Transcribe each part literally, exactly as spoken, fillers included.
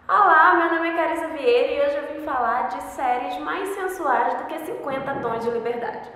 Olá, meu nome é Carissa Vieira e hoje eu vim falar de séries mais sensuais do que cinquenta tons de liberdade.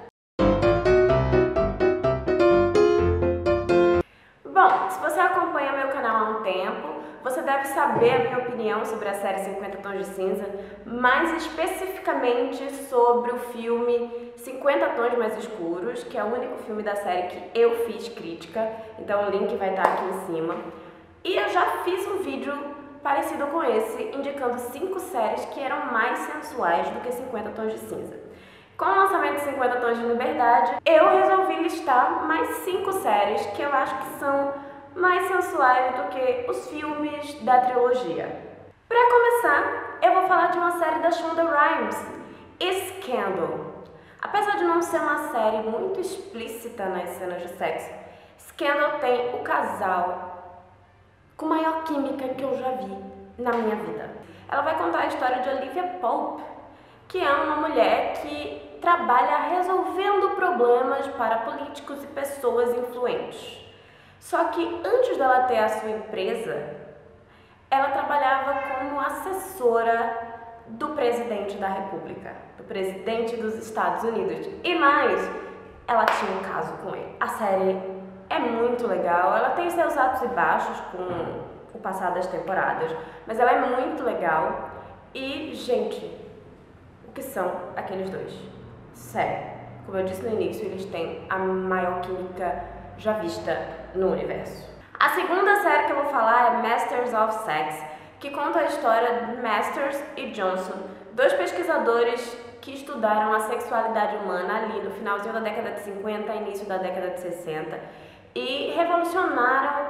Bom, se você acompanha meu canal há um tempo, você deve saber a minha opinião sobre a série cinquenta tons de cinza, mais especificamente sobre o filme cinquenta tons mais escuros, que é o único filme da série que eu fiz crítica, então o link vai estar aqui em cima. E eu já fiz um vídeo parecido com esse, indicando cinco séries que eram mais sensuais do que cinquenta tons de cinza. Com o lançamento de cinquenta tons de liberdade, eu resolvi listar mais cinco séries que eu acho que são mais sensuais do que os filmes da trilogia. Para começar, eu vou falar de uma série da Shonda Rhimes, Scandal. Apesar de não ser uma série muito explícita nas cenas de sexo, Scandal tem o casal com maior química que eu já vi na minha vida. Ela vai contar a história de Olivia Pope, que é uma mulher que trabalha resolvendo problemas para políticos e pessoas influentes. Só que antes dela ter a sua empresa, ela trabalhava como assessora do presidente da República, do presidente dos Estados Unidos. E mais, ela tinha um caso com ele. A série é muito legal, ela tem seus altos e baixos com o passar das temporadas, mas ela é muito legal. E, gente, o que são aqueles dois? Sério, como eu disse no início, eles têm a maior química já vista no universo. A segunda série que eu vou falar é Masters of Sex, que conta a história de Masters e Johnson, dois pesquisadores que estudaram a sexualidade humana ali no finalzinho da década de cinquenta, início da década de sessenta, e revolucionaram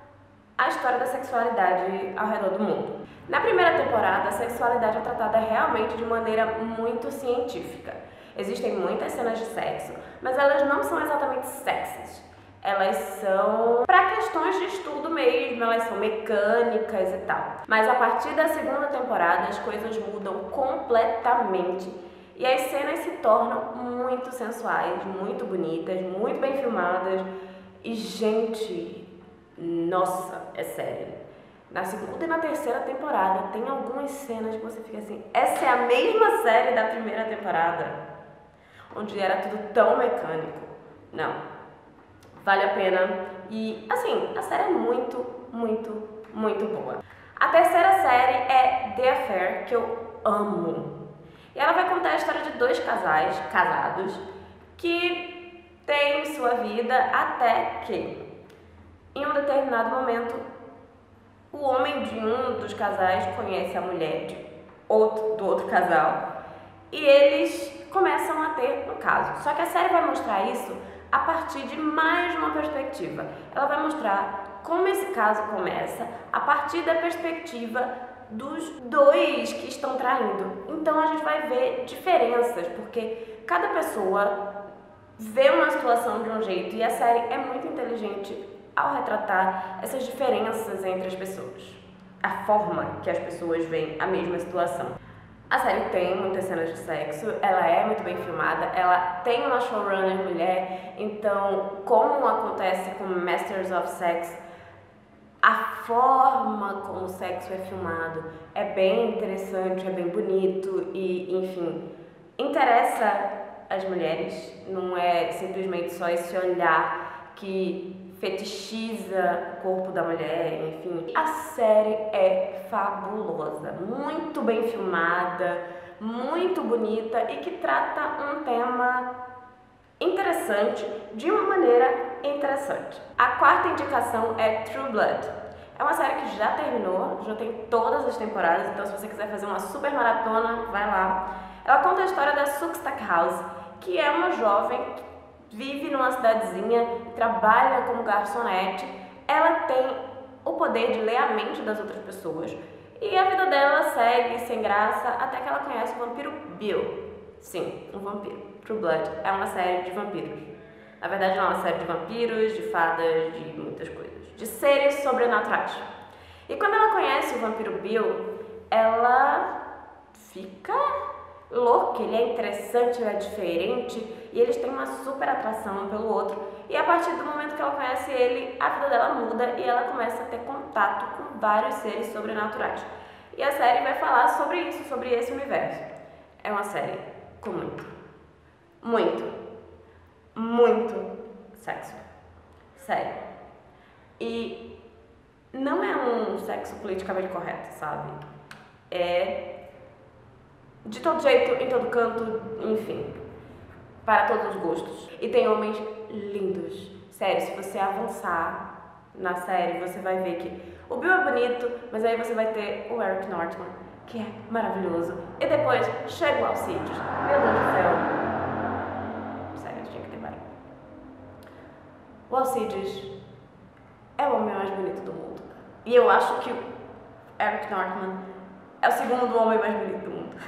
a história da sexualidade ao redor do mundo. Na primeira temporada, a sexualidade é tratada realmente de maneira muito científica. Existem muitas cenas de sexo, mas elas não são exatamente sexys. Elas são para questões de estudo mesmo, elas são mecânicas e tal. Mas a partir da segunda temporada, as coisas mudam completamente. E as cenas se tornam muito sensuais, muito bonitas, muito bem filmadas. E, gente, nossa, é sério. Na segunda e na terceira temporada tem algumas cenas que você fica assim, essa é a mesma série da primeira temporada, onde era tudo tão mecânico. Não, vale a pena. E, assim, a série é muito, muito, muito boa. A terceira série é The Affair, que eu amo. E ela vai contar a história de dois casais casados que têm sua vida até que, em um determinado momento, o homem de um dos casais conhece a mulher de outro, do outro casal e eles começam a ter um caso. Só que a série vai mostrar isso a partir de mais uma perspectiva. Ela vai mostrar como esse caso começa a partir da perspectiva dos dois que estão traindo. Então a gente vai ver diferenças, porque cada pessoa vê uma situação de um jeito e a série é muito inteligente ao retratar essas diferenças entre as pessoas, a forma que as pessoas veem a mesma situação. A série tem muitas cenas de sexo, ela é muito bem filmada, ela tem uma showrunner mulher, então, como acontece com Masters of Sex, a forma como o sexo é filmado é bem interessante, é bem bonito e, enfim, interessa as mulheres, não é simplesmente só esse olhar que fetichiza o corpo da mulher, enfim. A série é fabulosa, muito bem filmada, muito bonita e que trata um tema interessante de uma maneira interessante. A quarta indicação é True Blood. É uma série que já terminou, já tem todas as temporadas, então se você quiser fazer uma super maratona, vai lá. Ela conta a história da Sukstack House, que é uma jovem que vive numa cidadezinha e trabalha como garçonete. Ela tem o poder de ler a mente das outras pessoas e a vida dela segue sem graça até que ela conhece o vampiro Bill. Sim, um vampiro. True Blood é uma série de vampiros. Na verdade não é uma série de vampiros, de fadas, de muitas coisas, de seres sobrenaturais. E quando ela conhece o vampiro Bill, ela fica louca, ele é interessante, ele é diferente e eles têm uma super atração um pelo outro. E a partir do momento que ela conhece ele, a vida dela muda e ela começa a ter contato com vários seres sobrenaturais. E a série vai falar sobre isso, sobre esse universo. É uma série com muito, muito, muito sexo. Sério. E não é um sexo politicamente correto, sabe? É de todo jeito, em todo canto, enfim. Para todos os gostos. E tem homens lindos. Sério, se você avançar na série, você vai ver que o Bill é bonito, mas aí você vai ter o Eric Northman, que é maravilhoso. E depois chega o Alcides. Meu Deus do céu. Sério, tinha que ter barulho. O Alcides é o homem mais bonito do mundo. E eu acho que o Eric Northman é o segundo homem mais bonito do mundo.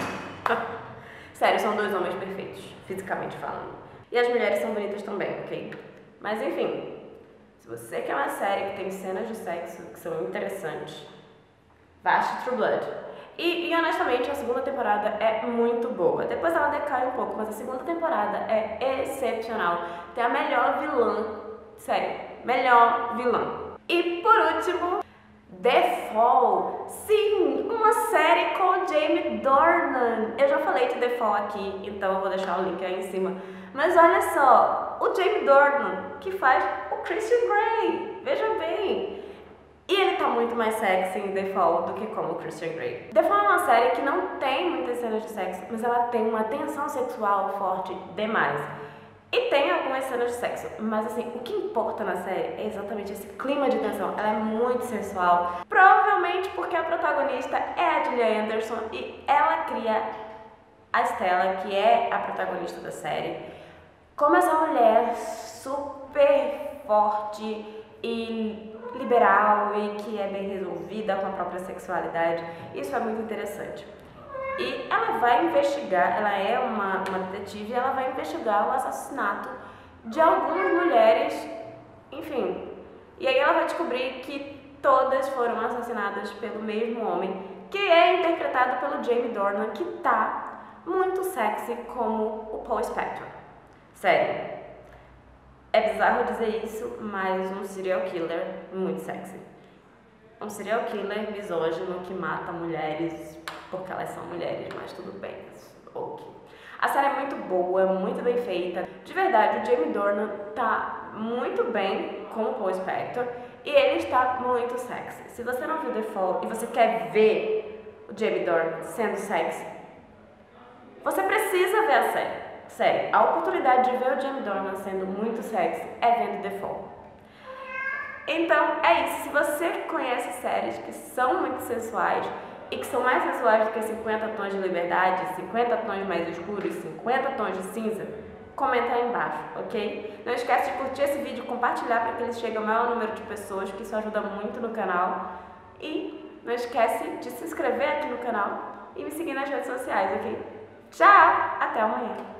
Sério, são dois homens perfeitos, fisicamente falando. E as mulheres são bonitas também, ok? Mas enfim, se você quer uma série que tem cenas de sexo que são interessantes, vá assistir True Blood. E, e honestamente, a segunda temporada é muito boa. Depois ela decai um pouco, mas a segunda temporada é excepcional. Tem a melhor vilã, sério, melhor vilã. E por último, The Fall. Sim, uma série com o Jamie Dornan. Eu já falei de The Fall aqui, então eu vou deixar o link aí em cima. Mas olha só, o Jamie Dornan, que faz o Christian Grey. Veja bem. E ele tá muito mais sexy em The Fall do que como o Christian Grey. The Fall é uma série que não tem muitas cenas de sexo, mas ela tem uma tensão sexual forte demais. E tem algumas cenas de sexo, mas assim, o que importa na série é exatamente esse clima de tensão. Ela é muito sensual, provavelmente porque a protagonista é a Gillian Anderson e ela cria a Stella, que é a protagonista da série, como essa mulher super forte e liberal e que é bem resolvida com a própria sexualidade. Isso é muito interessante. E ela vai investigar, ela é uma, uma detetive, e ela vai investigar o assassinato de algumas mulheres, enfim. E aí ela vai descobrir que todas foram assassinadas pelo mesmo homem, que é interpretado pelo Jamie Dornan, que tá muito sexy como o Paul Spector. Sério, é bizarro dizer isso, mas um serial killer muito sexy. Um serial killer misógino que mata mulheres porque elas são mulheres, mas tudo bem, ok. A série é muito boa, muito bem feita. De verdade, o Jamie Dornan tá muito bem com o Paul Spector e ele está muito sexy. Se você não viu The Fall e você quer ver o Jamie Dornan sendo sexy, você precisa ver a série. Sério, a oportunidade de ver o Jamie Dornan sendo muito sexy é vendo The Fall. Então, é isso. Se você conhece séries que são muito sensuais e que são mais sensuais do que cinquenta tons de liberdade, cinquenta tons mais escuros, cinquenta tons de cinza, comenta aí embaixo, ok? Não esquece de curtir esse vídeo, compartilhar para que ele chegue ao maior número de pessoas, que isso ajuda muito no canal. E não esquece de se inscrever aqui no canal e me seguir nas redes sociais, ok? Tchau! Até amanhã!